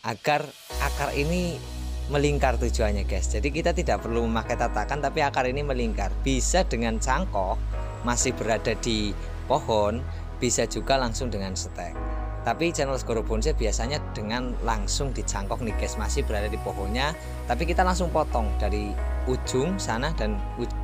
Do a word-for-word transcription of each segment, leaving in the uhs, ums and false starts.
agar akar ini melingkar tujuannya guys. Jadi kita tidak perlu memakai tatakan, tapi akar ini melingkar. Bisa dengan cangkok masih berada di pohon, bisa juga langsung dengan stek. Tapi channel Segoro Bonsai biasanya dengan langsung dicangkok nih guys, masih berada di pohonnya, tapi kita langsung potong dari ujung sana dan ujung.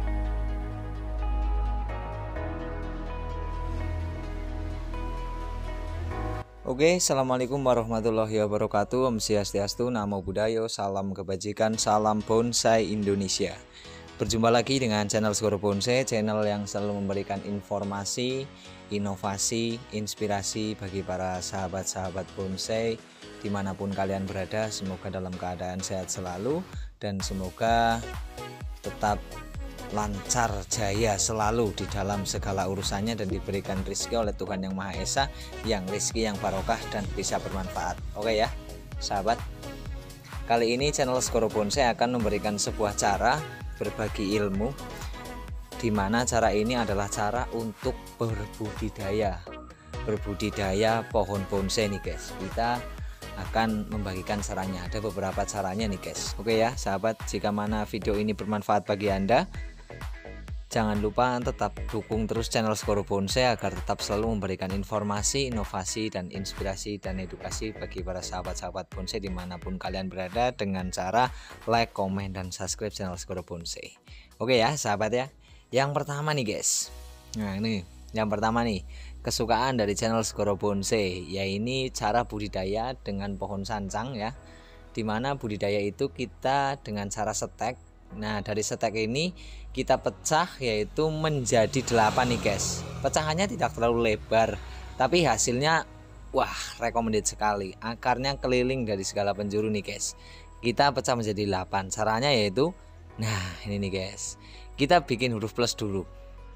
Oke, assalamualaikum warahmatullahi wabarakatuh. Om Swastiastu, Namo Buddhaya, salam kebajikan, salam bonsai Indonesia. Berjumpa lagi dengan channel Segoro Bonsai, channel yang selalu memberikan informasi, inovasi, inspirasi bagi para sahabat-sahabat bonsai dimanapun kalian berada. Semoga dalam keadaan sehat selalu dan semoga tetap lancar jaya selalu di dalam segala urusannya dan diberikan rezeki oleh Tuhan Yang Maha Esa, yang rezeki yang barokah dan bisa bermanfaat. Oke ya sahabat, kali ini channel Segoro Bonsai akan memberikan sebuah cara berbagi ilmu, dimana cara ini adalah cara untuk berbudidaya berbudidaya pohon bonsai nih guys. Kita akan membagikan caranya, ada beberapa caranya nih guys. Oke ya sahabat, jika mana video ini bermanfaat bagi Anda, jangan lupa tetap dukung terus channel Segoro Bonsai agar tetap selalu memberikan informasi, inovasi, dan inspirasi dan edukasi bagi para sahabat-sahabat bonsai dimanapun kalian berada dengan cara like, komen, dan subscribe channel Segoro Bonsai. Oke ya sahabat ya. Yang pertama nih guys. Nah ini yang pertama nih, kesukaan dari channel Segoro Bonsai, yaitu cara budidaya dengan pohon sancang ya. Dimana budidaya itu kita dengan cara setek. Nah dari setek ini kita pecah yaitu menjadi delapan nih guys. Pecahannya tidak terlalu lebar, tapi hasilnya wah recommended sekali. Akarnya keliling dari segala penjuru nih guys. Kita pecah menjadi delapan. Caranya yaitu, nah ini nih guys, kita bikin huruf plus dulu.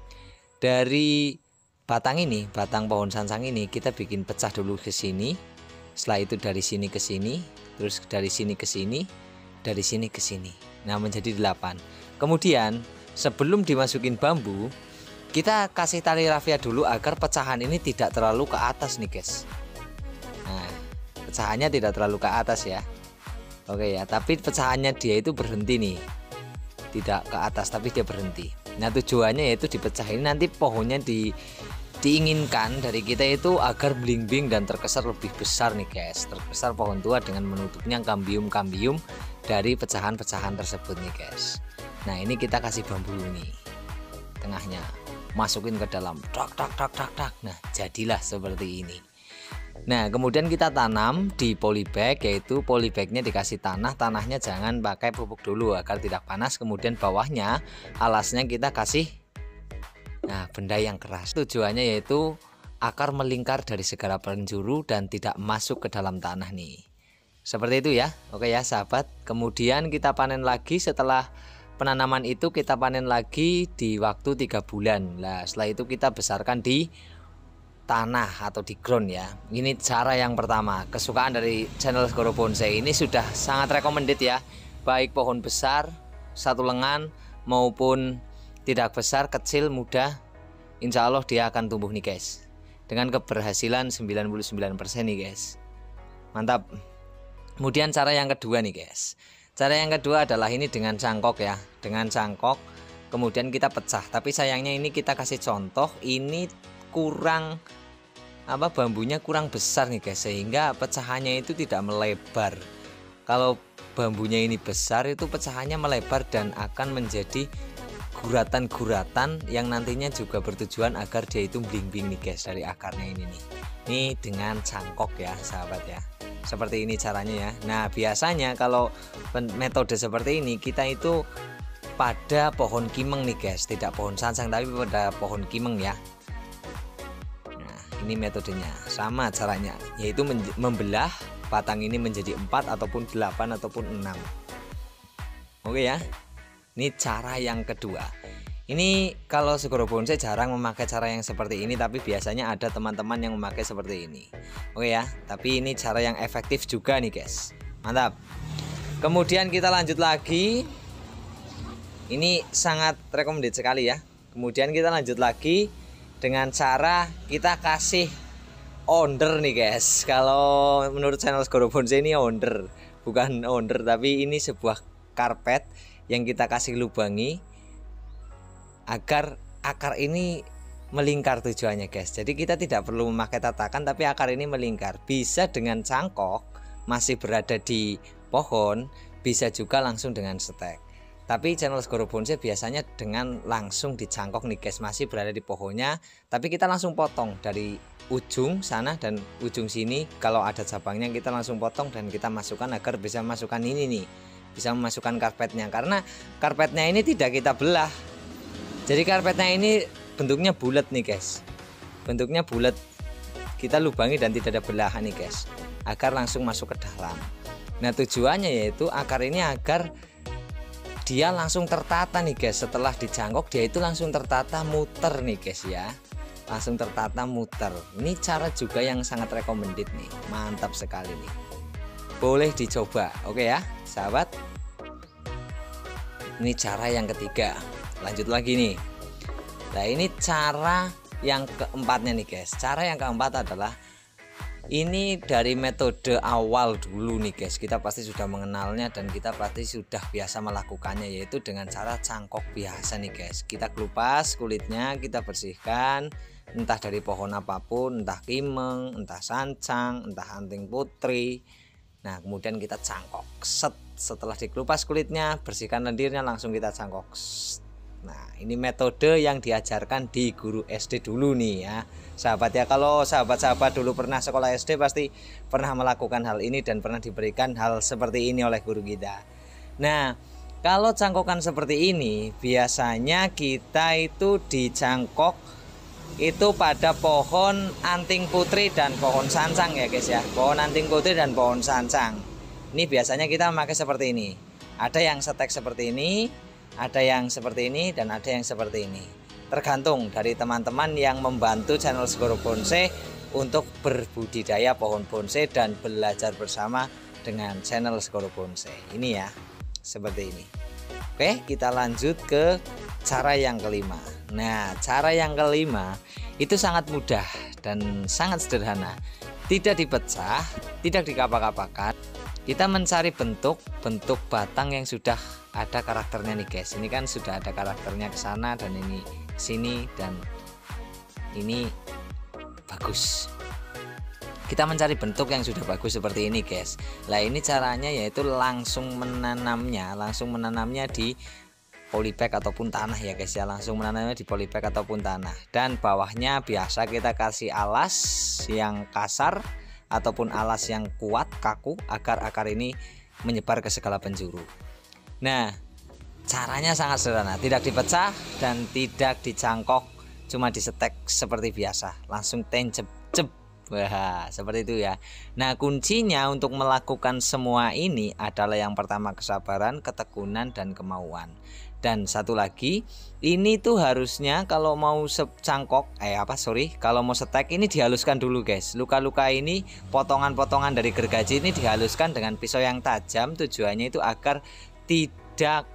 Dari batang ini, batang pohon sancang ini kita bikin pecah dulu ke sini. Setelah itu dari sini ke sini, terus dari sini ke sini, dari sini ke sini. Nah menjadi delapan. Kemudian sebelum dimasukin bambu, kita kasih tali rafia dulu agar pecahan ini tidak terlalu ke atas nih guys. Nah pecahannya tidak terlalu ke atas ya. Oke ya, tapi pecahannya dia itu berhenti nih, tidak ke atas tapi dia berhenti. Nah tujuannya yaitu dipecahin nanti pohonnya di diinginkan dari kita itu agar bling-bling dan terkesan lebih besar nih guys. Terkesan pohon tua dengan menutupnya kambium-kambium dari pecahan-pecahan tersebut nih guys. Nah ini kita kasih bambu nih tengahnya, masukin ke dalam, tak tak tak tak tak. Nah jadilah seperti ini. Nah kemudian kita tanam di polybag, yaitu polybagnya dikasih tanah. Tanahnya jangan pakai pupuk dulu agar tidak panas. Kemudian bawahnya alasnya kita kasih nah benda yang keras. Tujuannya yaitu akar melingkar dari segala penjuru dan tidak masuk ke dalam tanah nih. Seperti itu ya. Oke ya sahabat. Kemudian kita panen lagi setelah penanaman itu, kita panen lagi di waktu tiga bulan. Nah setelah itu kita besarkan di tanah atau di ground ya. Ini cara yang pertama. Kesukaan dari channel Segoro Bonsai ini sudah sangat recommended ya. Baik pohon besar satu lengan maupun tidak besar, kecil, muda, insya Allah dia akan tumbuh nih guys, dengan keberhasilan sembilan puluh sembilan persen nih guys. Mantap. Kemudian cara yang kedua nih guys. Cara yang kedua adalah ini dengan cangkok ya. Dengan cangkok kemudian kita pecah. Tapi sayangnya ini kita kasih contoh, ini kurang apa bambunya kurang besar nih guys, sehingga pecahannya itu tidak melebar. Kalau bambunya ini besar itu pecahannya melebar dan akan menjadi guratan-guratan yang nantinya juga bertujuan agar dia itu bling-bling nih guys dari akarnya ini nih. Ini dengan cangkok ya sahabat ya. Seperti ini caranya ya. Nah biasanya kalau metode seperti ini kita itu pada pohon kimeng nih guys, tidak pohon sancang tapi pada pohon kimeng ya. Nah ini metodenya sama caranya, yaitu membelah batang ini menjadi empat ataupun delapan ataupun enam. Oke ya. Ini cara yang kedua. Ini kalau Segoro Bonsai jarang memakai cara yang seperti ini, tapi biasanya ada teman-teman yang memakai seperti ini. Oke ya, tapi ini cara yang efektif juga nih guys. Mantap. Kemudian kita lanjut lagi. Ini sangat recommended sekali ya. Kemudian kita lanjut lagi dengan cara kita kasih onder nih guys. Kalau menurut channel Segoro Bonsai ini onder, bukan onder, tapi ini sebuah karpet yang kita kasih lubangi agar akar ini melingkar tujuannya guys. Jadi kita tidak perlu memakai tatakan, tapi akar ini melingkar. Bisa dengan cangkok masih berada di pohon, bisa juga langsung dengan stek. Tapi channel Segoro Bonsai biasanya dengan langsung dicangkok nih guys, masih berada di pohonnya, tapi kita langsung potong dari ujung sana dan ujung sini. Kalau ada cabangnya kita langsung potong dan kita masukkan agar bisa masukkan ini nih, bisa memasukkan karpetnya. Karena karpetnya ini tidak kita belah, jadi karpetnya ini bentuknya bulat nih guys, bentuknya bulat, kita lubangi dan tidak ada belahan nih guys, agar langsung masuk ke dalam. Nah tujuannya yaitu akar ini agar dia langsung tertata nih guys. Setelah dicangkok dia itu langsung tertata muter nih guys ya, langsung tertata muter. Ini cara juga yang sangat recommended nih, mantap sekali nih, boleh dicoba. Oke ya sahabat, ini cara yang ketiga. Lanjut lagi nih. Nah ini cara yang keempatnya nih guys. Cara yang keempat adalah ini dari metode awal dulu nih guys, kita pasti sudah mengenalnya dan kita pasti sudah biasa melakukannya, yaitu dengan cara cangkok biasa nih guys. Kita kelupas kulitnya, kita bersihkan, entah dari pohon apapun, entah kimeng, entah sancang, entah anting putri. Nah kemudian kita cangkok set. Setelah dikelupas kulitnya, bersihkan lendirnya, langsung kita cangkok set. Nah ini metode yang diajarkan di guru S D dulu nih ya sahabat ya. Kalau sahabat-sahabat dulu pernah sekolah S D pasti pernah melakukan hal ini dan pernah diberikan hal seperti ini oleh guru kita. Nah kalau cangkokan seperti ini biasanya kita itu dicangkok itu pada pohon anting putri dan pohon sancang ya guys ya, pohon anting putri dan pohon sancang. Ini biasanya kita memakai seperti ini, ada yang setek seperti ini, ada yang seperti ini, dan ada yang seperti ini. Tergantung dari teman-teman yang membantu channel Segoro Bonsai untuk berbudidaya pohon bonsai dan belajar bersama dengan channel Segoro Bonsai. Ini ya, seperti ini. Oke, kita lanjut ke cara yang kelima. Nah, cara yang kelima itu sangat mudah dan sangat sederhana. Tidak dipecah, tidak dikapak-kapakan. Kita mencari bentuk-bentuk batang yang sudah ada karakternya nih guys. Ini kan sudah ada karakternya ke sana dan ini sini dan ini bagus. Kita mencari bentuk yang sudah bagus seperti ini guys. Nah ini caranya yaitu langsung menanamnya, langsung menanamnya di polybag ataupun tanah ya guys ya, langsung menanamnya di polybag ataupun tanah. Dan bawahnya biasa kita kasih alas yang kasar ataupun alas yang kuat kaku agar akar ini menyebar ke segala penjuru. Nah caranya sangat sederhana, tidak dipecah dan tidak dicangkok, cuma disetek seperti biasa, langsung tencep cep. Wah seperti itu ya. Nah kuncinya untuk melakukan semua ini adalah yang pertama kesabaran, ketekunan, dan kemauan. Dan satu lagi, ini tuh harusnya kalau mau secangkok eh apa sorry kalau mau setek ini dihaluskan dulu guys. Luka-luka ini, potongan-potongan dari gergaji ini dihaluskan dengan pisau yang tajam. Tujuannya itu agar tidak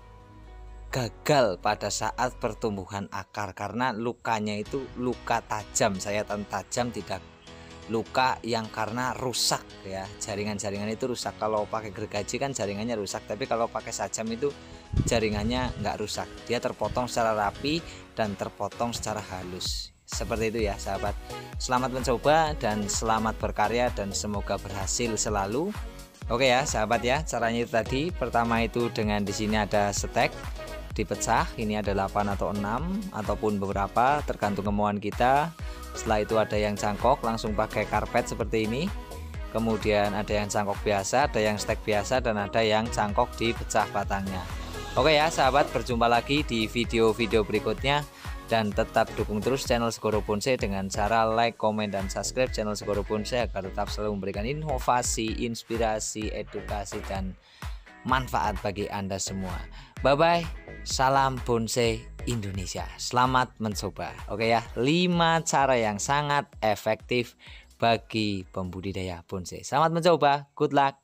gagal pada saat pertumbuhan akar, karena lukanya itu luka tajam, sayatan tajam, tidak luka yang karena rusak ya, jaringan-jaringan itu rusak. Kalau pakai gergaji kan jaringannya rusak, tapi kalau pakai sajam itu jaringannya nggak rusak, dia terpotong secara rapi dan terpotong secara halus. Seperti itu ya sahabat. Selamat mencoba dan selamat berkarya dan semoga berhasil selalu. Oke ya sahabat ya, caranya itu tadi. Pertama itu dengan di sini ada stek dipecah, ini ada delapan atau enam ataupun beberapa tergantung kemauan kita. Setelah itu ada yang cangkok langsung pakai karpet seperti ini. Kemudian ada yang cangkok biasa, ada yang stek biasa, dan ada yang cangkok dipecah batangnya. Oke ya sahabat, berjumpa lagi di video-video berikutnya. Dan tetap dukung terus channel Segoro Bonsai dengan cara like, komen, dan subscribe channel Segoro Bonsai agar tetap selalu memberikan inovasi, inspirasi, edukasi, dan manfaat bagi Anda semua. Bye bye, salam bonsai Indonesia. Selamat mencoba. Oke ya, lima cara yang sangat efektif bagi pembudidaya bonsai. Selamat mencoba, good luck.